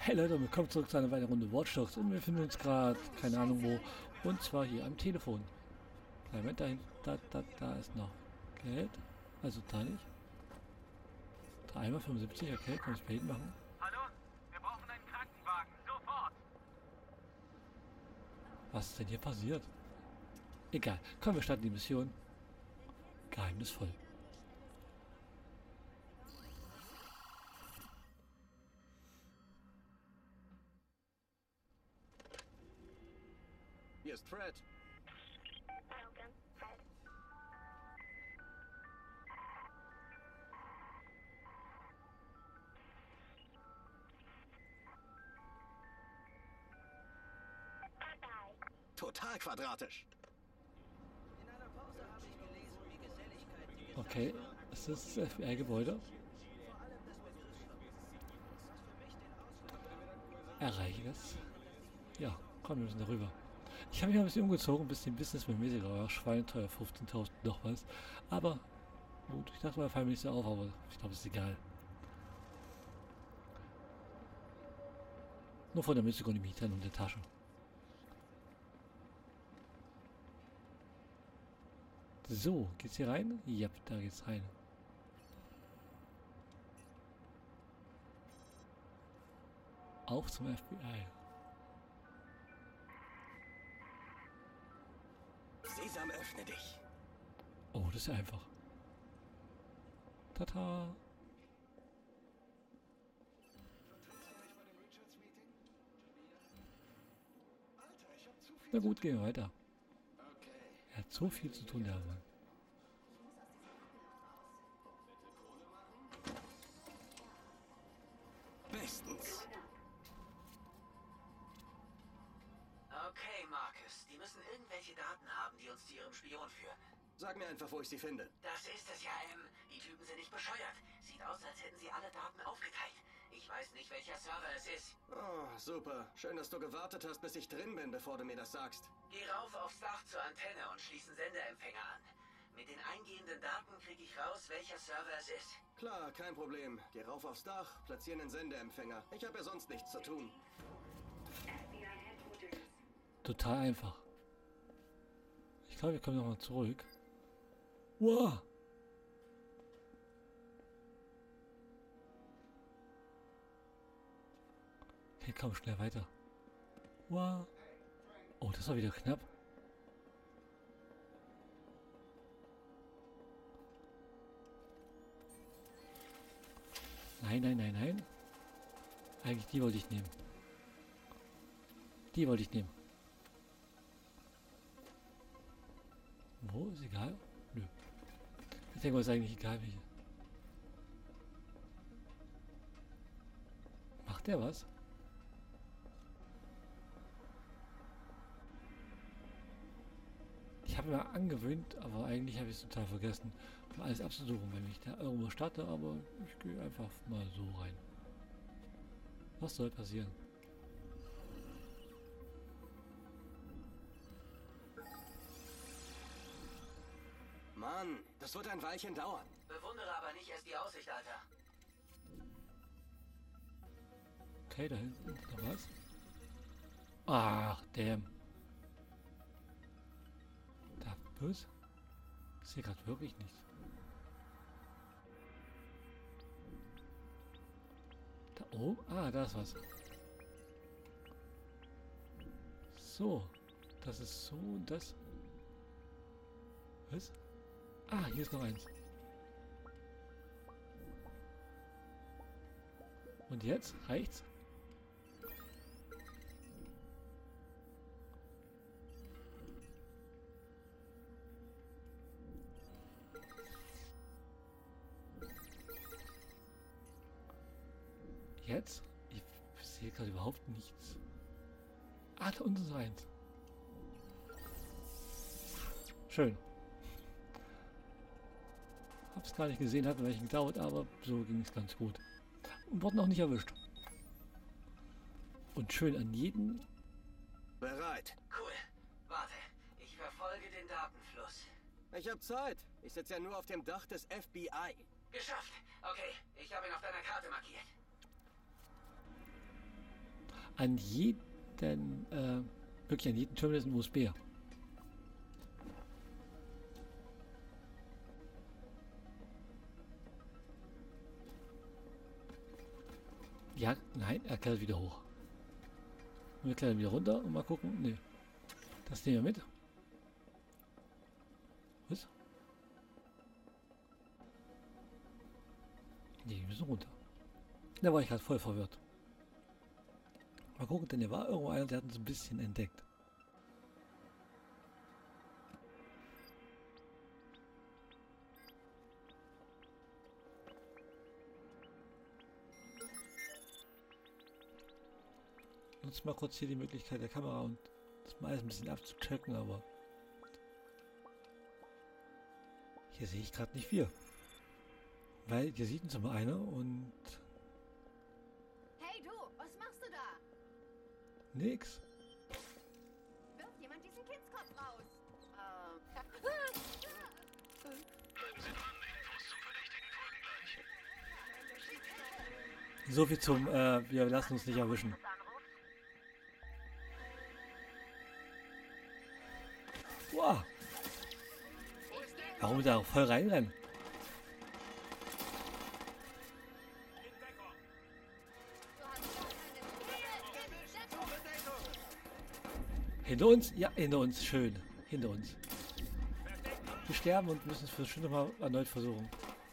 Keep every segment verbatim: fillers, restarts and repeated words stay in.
Hey Leute, willkommen zurück zu einer weiteren Runde Watch Dogs und wir befinden uns gerade, keine Ahnung wo, und zwar hier am Telefon. Moment, da, da, da, da ist noch Geld, also da nicht. Dreimal fünfundsiebzig, okay, kann ich Payton machen. Hallo? Wir brauchen einen Krankenwagen, sofort! Was ist denn hier passiert? Egal, komm, wir starten die Mission. Geheimnisvoll. Hier ist Fred. Logan, Fred. Bye-bye. Total quadratisch. In einer Pause habe ich gelesen, wie Geselligkeit die Okay, ist das das F B I-Gebäude? vor allem des Begriffs was für mich den Ausschlag Erreiche das? Ja, komm, wir müssen darüber. Ich habe mich ein bisschen umgezogen, ein bisschen businessmäßiger, aber schweineteuer, fünfzehntausend noch was. Aber, gut, ich dachte mal, fallen mir nicht so auf, aber ich glaube, es ist egal. Nur von der Musik und dem Mietern und der Tasche. So, geht's hier rein? Ja, da geht's rein. Auf zum F B I. Sesam, öffne dich. Oh, das ist ja einfach. Tata. Na gut, gehen wir weiter. Er hat so viel zu tun, der Mann. Bestens. Okay, Marcus, die müssen irgendwelche Daten haben, die uns zu ihrem Spion führen. Sag mir einfach, wo ich sie finde. Das ist es ja, M. Die Typen sind nicht bescheuert. Sieht aus, als hätten sie alle Daten aufgeteilt. Ich weiß nicht, welcher Server es ist. Oh, super. Schön, dass du gewartet hast, bis ich drin bin, bevor du mir das sagst. Geh rauf aufs Dach zur Antenne und schließ einen Sendeempfänger an. Mit den eingehenden Daten kriege ich raus, welcher Server es ist. Klar, kein Problem. Geh rauf aufs Dach, platziere einen Sendeempfänger. Ich habe ja sonst nichts zu tun. F B I Headquarters. Total einfach. Ich glaube, wir kommen nochmal zurück. Wow! Okay, komm, schnell weiter. Wow! Oh, das war wieder knapp. Nein, nein, nein, nein. Eigentlich die wollte ich nehmen. Die wollte ich nehmen. Wo? Ist egal? Nö. Ich denke mal, ist eigentlich egal, welche. Macht der was? Ich habe mir angewöhnt, aber eigentlich habe ich es total vergessen, um alles abzusuchen, wenn ich da irgendwo starte, aber ich gehe einfach mal so rein. Was soll passieren? Mann, das wird ein Weilchen dauern. Bewundere aber nicht erst die Aussicht, Alter. Okay, da hinten ist noch was. Ach, damn. Da, was? Ich sehe gerade wirklich nichts. Da oben? Ah, da ist was. So. Das ist so und das. Was? Ah, hier ist noch eins. Und jetzt? Reicht's? Jetzt? Ich sehe gerade überhaupt nichts. Ah, da unten ist eins. Schön. Hab's gar nicht gesehen, hat ein welchen gedauert, aber so ging es ganz gut. Und wurde noch nicht erwischt. Und schön an jeden. Bereit. Cool. Warte, ich verfolge den Datenfluss. Ich hab Zeit. Ich sitze ja nur auf dem Dach des F B I. Geschafft. Okay, ich habe ihn auf deiner Karte markiert. an jeden, äh, wirklich an jedem Terminal ist ein U S B. Ja, nein, er klettert wieder hoch. Und wir klettern wieder runter und mal gucken. Nee. Das nehmen wir mit. Was? Nee, wir müssen runter. Da war ich gerade voll verwirrt. Mal gucken, denn hier war irgendwo einer, der hat uns ein bisschen entdeckt. Nutzt mal kurz hier die Möglichkeit der Kamera und das mal alles ein bisschen abzuchecken, aber hier sehe ich gerade nicht viel. Weil hier sieht uns immer einer und Hey du, was machst du da? nix. Wirft jemand diesen Kindskopf raus? Ähm. So viel zum, äh, wir lassen uns nicht erwischen. Wow. Warum da auch voll reinrennen? Hinter uns? Ja, hinter uns. Schön. Hinter uns. Wir sterben und müssen es bestimmt noch mal erneut versuchen.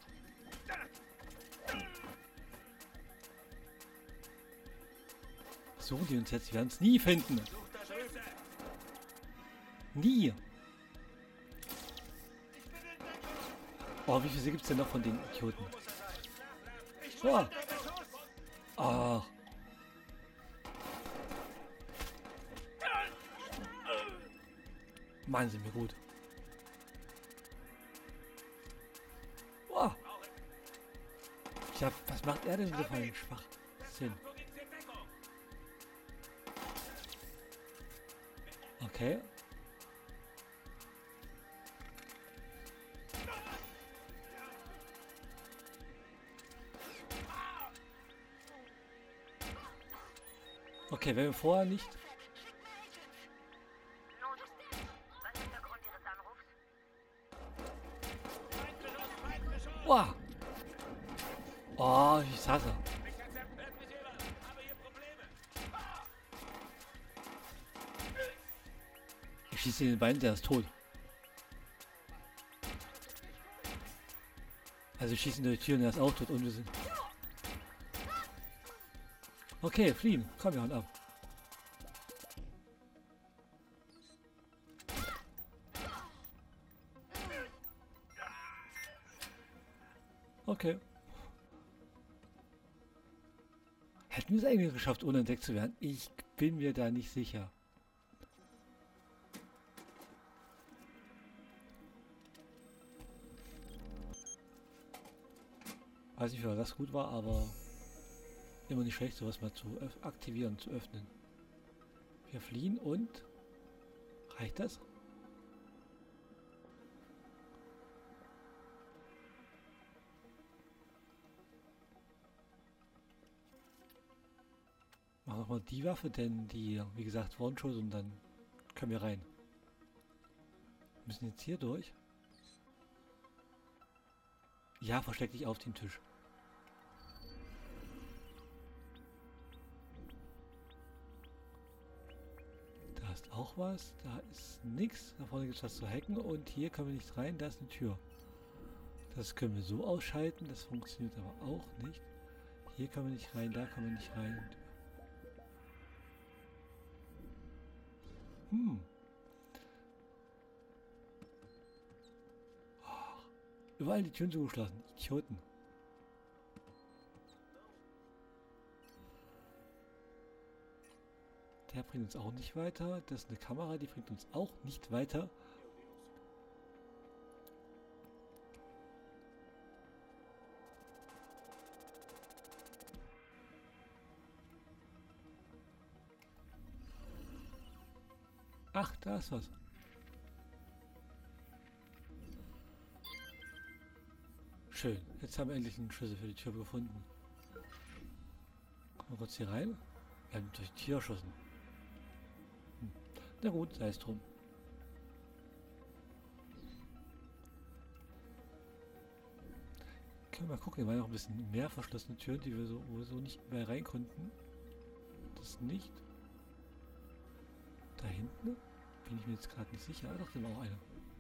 Suchen die uns jetzt? Wir werden es nie finden. Nie. Oh, wie viele gibt es denn noch von den Idioten? Oh. Ach. Mann, sind wir gut. Oh. Ich hab, was macht er denn wieder für einen Schwachsinn? Okay. Okay, wenn wir vorher nicht... Was ist der Grund Ihres Anrufs? Wow. Oh, ich hasse. Ich schieße in den Bein, der ist tot. Also ich schieße durch die Tür und er ist auch tot und wir sind... Okay, fliehen. Komm, wir hauen ab. Okay. Hätten wir es eigentlich geschafft, ohne entdeckt zu werden? Ich bin mir da nicht sicher. Weiß nicht, ob das gut war, aber immer nicht schlecht, sowas mal zu aktivieren, zu öffnen. Wir fliehen und... Reicht das? Mach nochmal die Waffe, denn die, wie gesagt, One-Shot und dann können wir rein. Wir müssen jetzt hier durch. Ja, versteck dich auf den Tisch. Da ist auch was, da ist nichts. Da vorne gibt es was zu hacken und hier können wir nicht rein, da ist eine Tür. Das können wir so ausschalten, das funktioniert aber auch nicht. Hier können wir nicht rein, da können wir nicht rein. Hm. Oh, überall die Türen zugeschlossen. Idioten. Der bringt uns auch nicht weiter. Das ist eine Kamera, die bringt uns auch nicht weiter. Ach, da ist was. Schön. Jetzt haben wir endlich einen Schlüssel für die Tür gefunden. Kommen wir kurz hier rein. Wir haben durch Tier erschossen. Hm. Na gut, sei es drum. Können wir mal gucken, hier waren noch ein bisschen mehr verschlossene Türen, die wir so, wo wir so nicht mehr rein konnten. Das nicht. Da hinten? Bin ich mir jetzt gerade nicht sicher. Ah, doch, da war auch einer.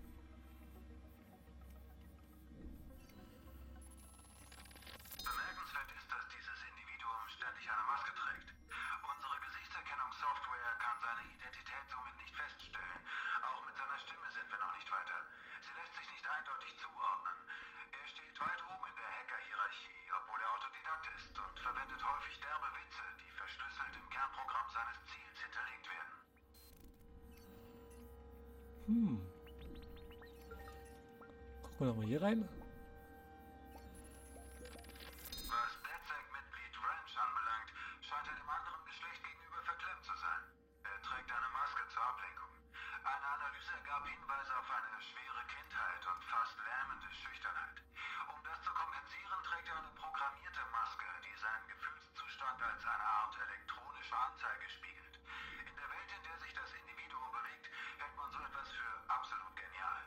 Bemerkenswert ist, dass dieses Individuum ständig eine Maske trägt. Unsere Gesichtserkennungssoftware kann seine Identität somit nicht feststellen. Auch mit seiner Stimme sind wir noch nicht weiter. Sie lässt sich nicht eindeutig zuordnen. Er steht weit oben in der Hacker-Hierarchie, obwohl er Autodidakt ist und verwendet häufig derbe Witze, die verschlüsselt im Kernprogramm seines Ziels hinterlegt werden. Hm. Gucken wir nochmal hier rein. Was DedSec-Mitglied Ranch anbelangt, scheint er dem anderen Geschlecht gegenüber verklemmt zu sein. Er trägt eine Maske zur Ablenkung. Eine Analyse ergab Hinweise auf eine schwere Kindheit und fast lähmende Schüchternheit. Um das zu kompensieren, trägt er eine programmierte Maske, die seinen Gefühlszustand als eine Art elektronische Anzeige spiegelt. In der Welt, in der sich das Individuum bewegt, hält man so etwas für absolut genial.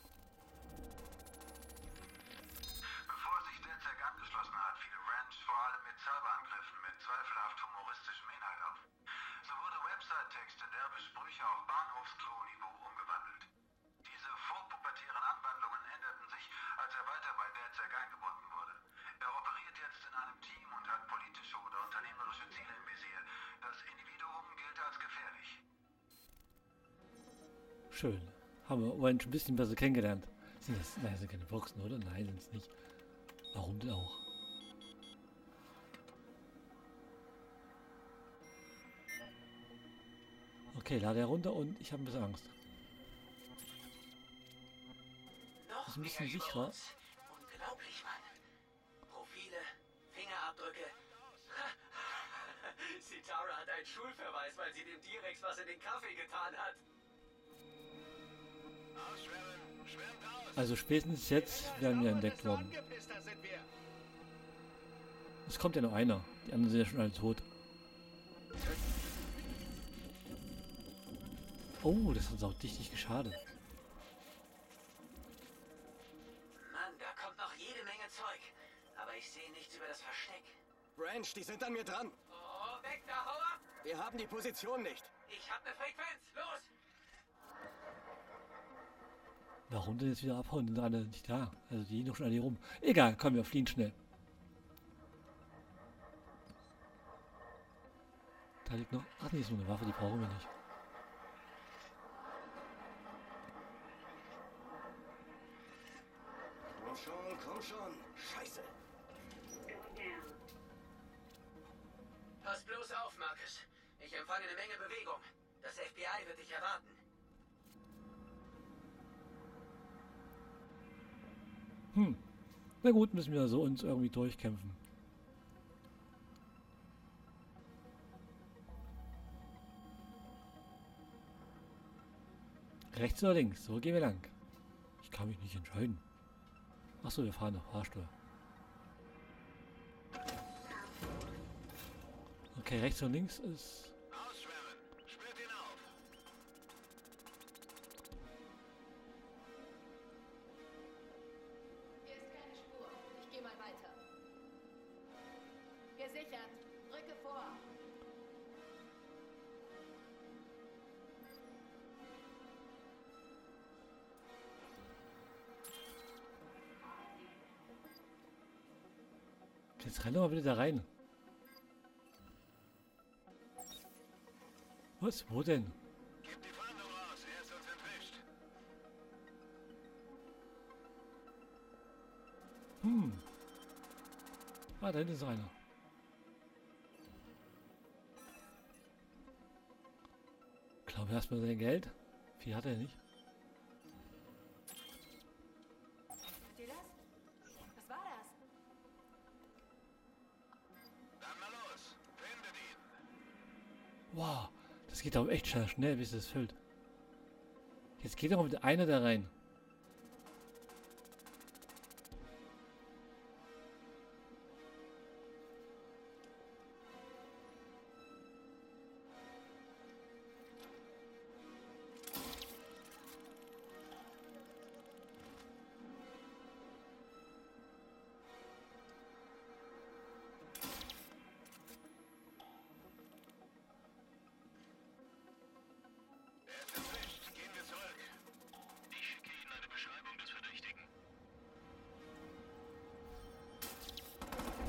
Bevor sich DedSec angeschlossen hat, fiel Ranch vor allem mit Cyberangriffen mit zweifelhaft humoristischem Inhalt auf. So wurde Website-Text in derbe Sprüche auf Bahnhofsklo-Niveau umgewandelt. Diese vorpubertären Anwandlungen änderten sich, als er weiter bei DedSec eingebunden wurde. Er operiert jetzt in einem Team und hat politische oder unternehmerische Ziele im Visier. Das Individuum gilt als gefährlich. Schön. Haben wir Orange ein bisschen besser kennengelernt. Sind das, nein, das sind keine Boxen, oder? Nein, sind es nicht. Warum denn auch? Okay, lade herunter und ich habe ein bisschen Angst. Noch ist ein bisschen mehr über sicherer. uns. Unglaublich, Mann. Profile, Fingerabdrücke. Sitara hat einen Schulverweis, weil sie dem T-Rex was in den Kaffee getan hat. Ausschwemmen! Schwimmt aus! Also spätestens jetzt werden wir entdeckt worden. Angepisster sind wir. Es kommt ja noch einer. Die anderen sind ja schon alle tot. Oh, das hat uns auch dichtig geschadet. Mann, da kommt noch jede Menge Zeug. Aber ich sehe nichts über das Versteck. Ranch, die sind an mir dran. Oh, weg da, hau ab! Wir haben die Position nicht. Ich hab ne Frequenz, los! Warum denn jetzt wieder abhauen? Sind alle nicht da. Also die gehen doch schon alle hier rum. Egal, komm, wir fliehen schnell. Da liegt noch... Ach nee, ist nur eine Waffe, die brauchen wir nicht. Komm schon, komm schon. Scheiße. Pass bloß auf, Marcus. Ich empfange eine Menge Bewegung. Das F B I wird dich erwarten. Hm. Na gut, müssen wir so uns irgendwie durchkämpfen. Rechts oder links? So gehen wir lang. Ich kann mich nicht entscheiden. Achso, wir fahren nach Fahrstuhl. Okay, rechts und links ist... Ausschwemmen! Spürt ihn auf! Hier ist keine Spur. Ich gehe mal weiter. Gesichert. Drücke vor. Jetzt renn doch mal bitte da rein. Was? Wo denn? Gib die Fahndung raus! Er ist uns entwischt! Hm. Ah, da hinten ist einer. Glaube erstmal sein Geld. Viel hat er nicht. Hört ihr das? Was war das? Dann mal los! Findet ihn! Wow, das geht aber echt schnell, schnell bis es füllt. Jetzt geht doch mal wieder einer da rein.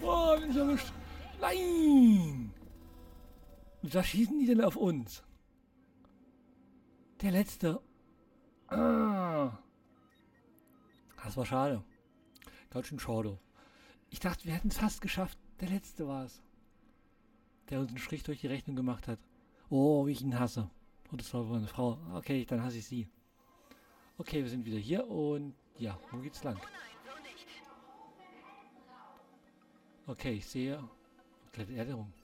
Oh, bin ich erwischt. Nein! Und was schießen die denn auf uns? Der letzte. Ah. Das war schade. Ganz schön schade. Ich dachte, wir hätten es fast geschafft. Der letzte war es. Der uns einen Strich durch die Rechnung gemacht hat. Oh, wie ich ihn hasse. Oh, das war wohl eine Frau. Okay, dann hasse ich sie. Okay, wir sind wieder hier und ja, wo geht's lang? Okay, ich sehe. Kleine Erde rum.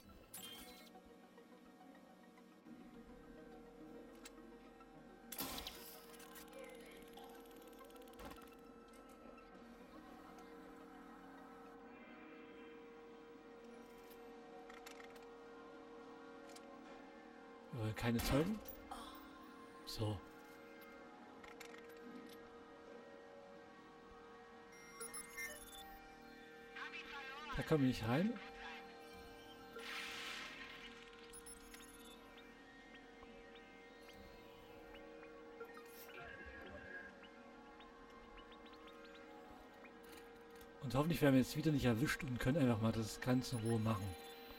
Keine Zeugen? So. Da kommen wir nicht rein. Und hoffentlich werden wir jetzt wieder nicht erwischt und können einfach mal das Ganze in Ruhe machen.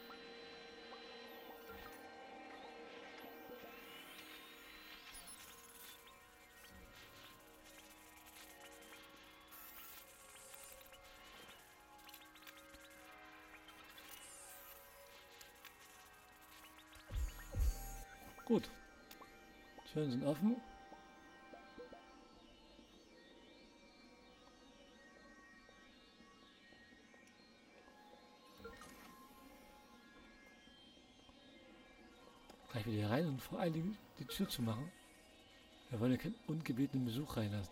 Gut. Türen sind offen. Gleich wieder hier rein und vor allen Dingen die Tür zu machen. Wir wollen ja keinen ungebetenen Besuch reinlassen.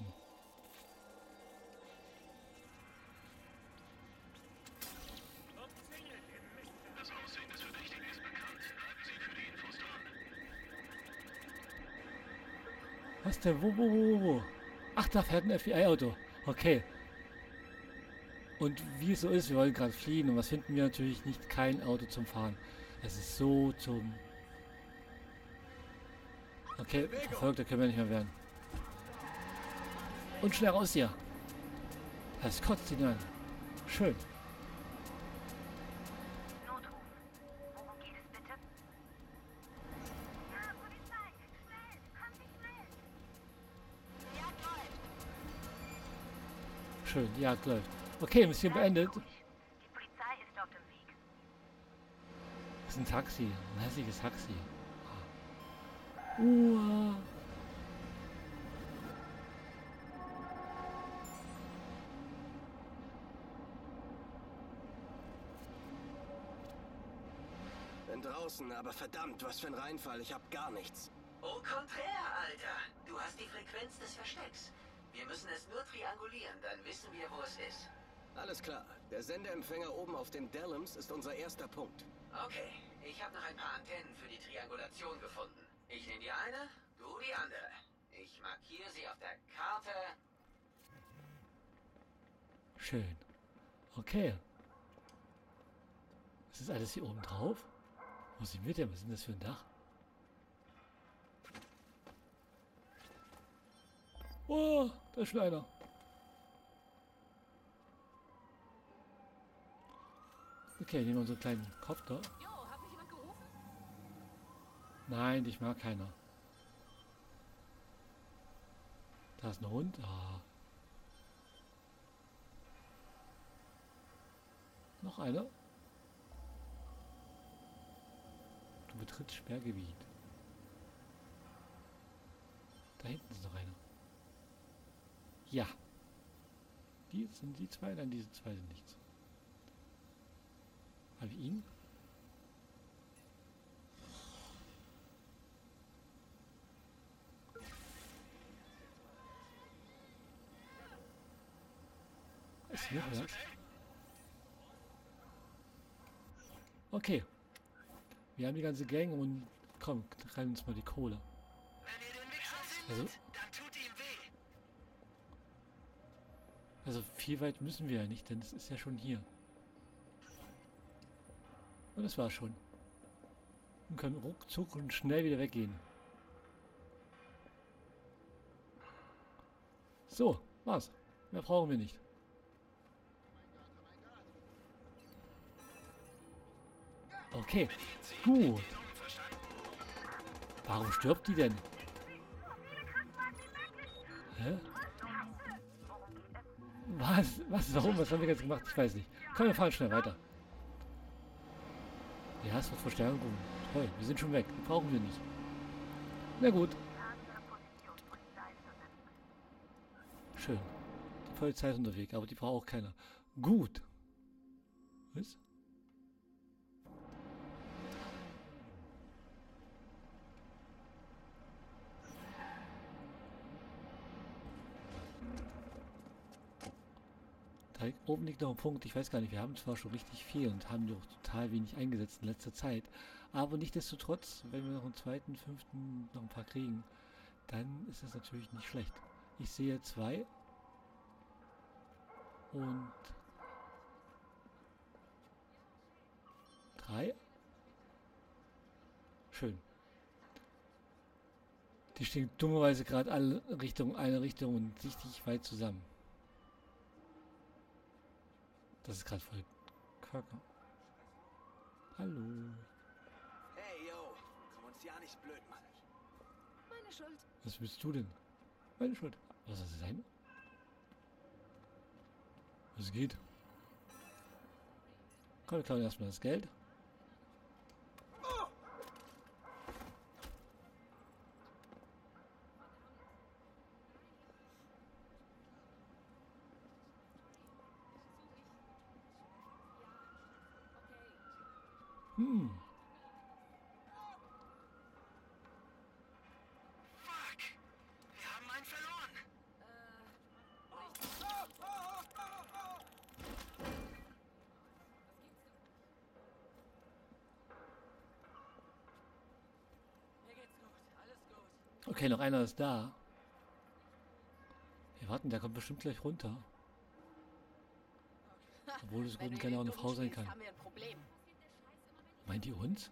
Was denn? Wo, wo, wo, wo? Ach, da fährt ein F B I-Auto. Okay. Und wie es so ist, wir wollen gerade fliehen. Und was finden wir natürlich nicht? Kein Auto zum Fahren. Es ist so zum... Okay, verfolgt, da können wir nicht mehr werden. Und schnell raus hier. Das kotzt ihn an. Schön. Notruf. Worum geht es bitte? Ja, Polizei! Schnell! Kommt Sie schnell! Ja, läuft! Schön, die Jagd läuft. Okay, Mission beendet. Die Polizei ist auf dem Weg. Das ist ein Taxi. Ein hässliches Taxi. Uah. Bin draußen, aber verdammt, was für ein Reinfall. Ich hab gar nichts. Au contraire, Alter. Du hast die Frequenz des Verstecks. Wir müssen es nur triangulieren, dann wissen wir, wo es ist. Alles klar. Der Sendeempfänger oben auf dem Dellums ist unser erster Punkt. Okay, ich habe noch ein paar Antennen für die Triangulation gefunden. Ich nehme die eine, du die andere. Ich markiere sie auf der Karte. Schön. Okay. Was ist alles hier oben drauf? Wo sind wir denn? Was ist denn das für ein Dach? Oh, da ist schon einer. Okay, nehmen wir unseren kleinen Kopter. Jo, hat mich jemand gerufen? Nein, dich mag keiner. Da ist ein Hund. Ah. Noch einer. Du betrittst Sperrgebiet. Da hinten ist noch einer. Ja. Die sind die zwei? Nein, diese zwei sind nichts. Habe ich ihn? Ist hier was? Okay. Wir haben die ganze Gang und komm, rein uns mal die Kohle. Also, also viel weit müssen wir ja nicht, denn es ist ja schon hier. Und das war schon. Wir können ruckzuck und schnell wieder weggehen. So, war's. Mehr brauchen wir nicht. Okay, gut. Warum stirbt die denn? Hä? Was? Was? Warum? Was haben wir jetzt gemacht? Ich weiß nicht. Komm, wir fahren schnell weiter. Ja, es wird Verstärkung. Toll, wir sind schon weg. Die brauchen wir nicht. Na gut. Schön. Die Polizei ist unterwegs, aber die braucht auch keiner. Gut. Was? Da oben liegt noch ein Punkt, ich weiß gar nicht, wir haben zwar schon richtig viel und haben doch total wenig eingesetzt in letzter Zeit, aber nichtsdestotrotz, wenn wir noch einen zweiten, fünften, noch ein paar kriegen, dann ist das natürlich nicht schlecht. Ich sehe zwei und drei. Schön. Die stehen dummerweise gerade alle Richtung eine Richtung und richtig weit zusammen. Das ist gerade voll Körper. Hallo. Hey, yo. Komm uns ja nicht blöd, Mann. Meine Schuld. Was willst du denn? Meine Schuld. Was soll das sein? Was geht? Komm, wir klauen erstmal das Geld. Hm. Fuck. Wir haben einen verloren. Mir geht's gut, alles gut. Okay, noch einer ist da. Wir warten, der kommt bestimmt gleich runter. Obwohl es Wenn gut du gerne auch eine den Frau sein spielst, kann. haben wir ein Problem. Meint ihr uns?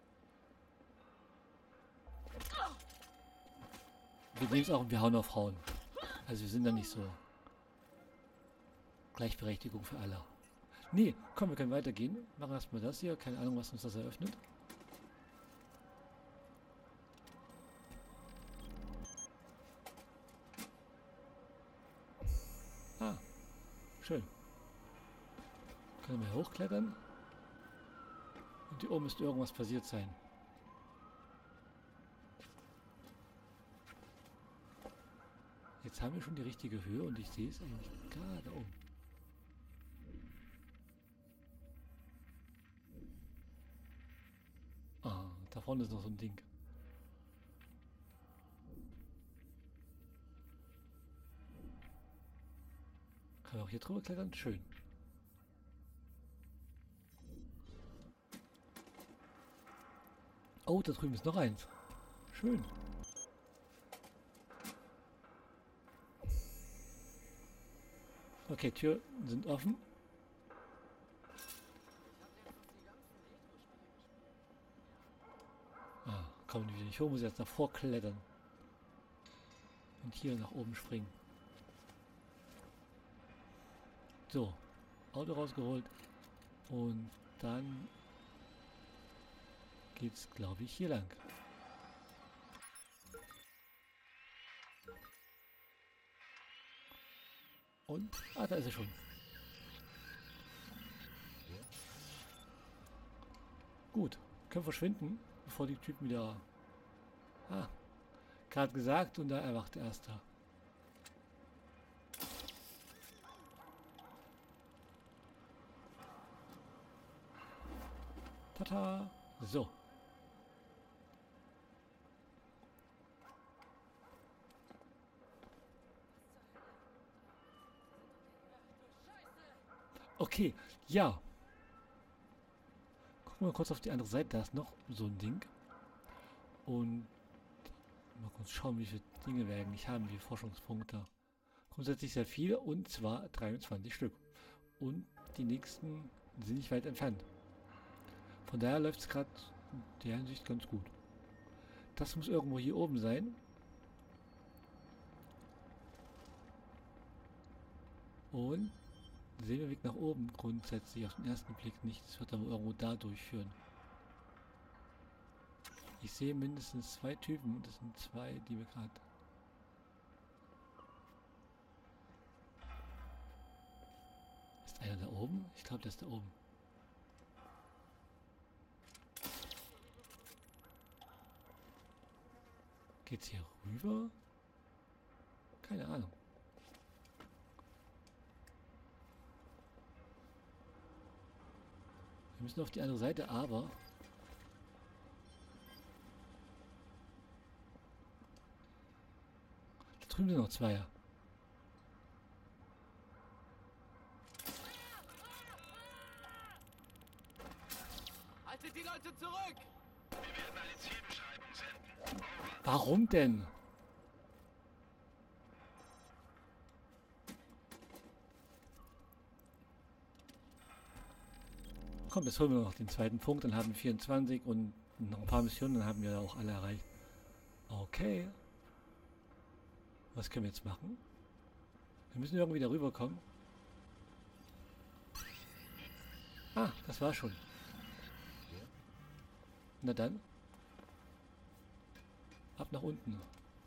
Wir nehmen es auch und wir hauen auf Frauen. Also wir sind da nicht so. Gleichberechtigung für alle. Nee, komm, wir können weitergehen. Machen erstmal das hier. Keine Ahnung, was uns das eröffnet. Ah, schön. Können wir hochklettern? Und hier oben müsste irgendwas passiert sein. Jetzt haben wir schon die richtige Höhe und ich sehe es eigentlich gerade oben. Ah, da vorne ist noch so ein Ding. Kann man auch hier drüber klettern? Schön. Oh, da drüben ist noch eins. Schön. Okay, Türen sind offen. Ah, kommen die wieder nicht hoch, muss jetzt davor klettern. Und hier nach oben springen. So, Auto rausgeholt. Und dann geht's, glaube ich, hier lang. Und, ah, da ist er schon. Gut, können verschwinden, bevor die Typen wieder... Ah, gerade gesagt und da erwacht der Erste. Tata! So. Okay, ja. Gucken wir kurz auf die andere Seite. Da ist noch so ein Ding. Und mal kurz schauen, wie viele Dinge wir eigentlich haben, wie Forschungspunkte. Grundsätzlich sehr viele und zwar dreiundzwanzig Stück. Und die nächsten sind nicht weit entfernt. Von daher läuft es gerade in der Hinsicht ganz gut. Das muss irgendwo hier oben sein. Und sehen wir Weg nach oben grundsätzlich auf den ersten Blick nicht. Es wird aber irgendwo da durchführen. Ich sehe mindestens zwei Typen und das sind zwei, die wir gerade... Ist einer da oben? Ich glaube, der ist da oben. Geht's hier rüber? Keine Ahnung. Wir müssen auf die andere Seite, aber... Da drüben sind noch zwei. Haltet die Leute zurück! Wir werden eine Zielbeschreibung senden. Over. Warum denn? Komm, jetzt holen wir noch den zweiten Punkt, dann haben wir vierundzwanzig und noch ein paar Missionen, dann haben wir auch alle erreicht. Okay. Was können wir jetzt machen? Wir müssen irgendwie da rüberkommen. Ah, das war schon. Na dann. Ab nach unten.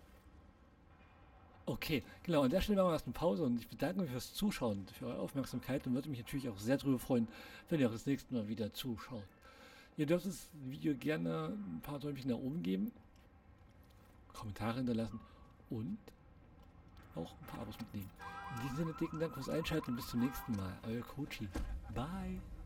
Okay, genau, an der Stelle machen wir erst eine Pause und ich bedanke mich fürs Zuschauen, für eure Aufmerksamkeit und würde mich natürlich auch sehr darüber freuen, wenn ihr auch das nächste Mal wieder zuschaut. Ihr dürft das Video gerne ein paar Däumchen nach oben geben, Kommentare hinterlassen und auch ein paar Abos mitnehmen. In diesem Sinne, dicken Dank fürs Einschalten und bis zum nächsten Mal. Euer Kochi. Bye.